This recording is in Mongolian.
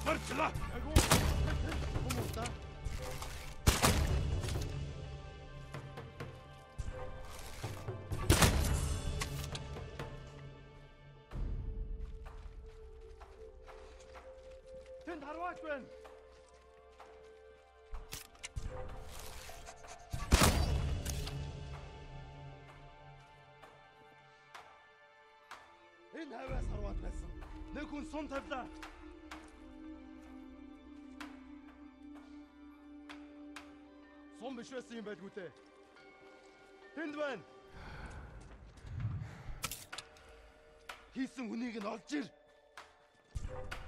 Харчлаа. Айгуу. Хүмүүс та. Тэнд харваач байна. Энэ хаваас харваад байсан. Нэг хүн сум тавлаа. Сум биш байсан юм байлгүй дээ. Тэнд байна. Хийсэн хүнийг нь олж ир.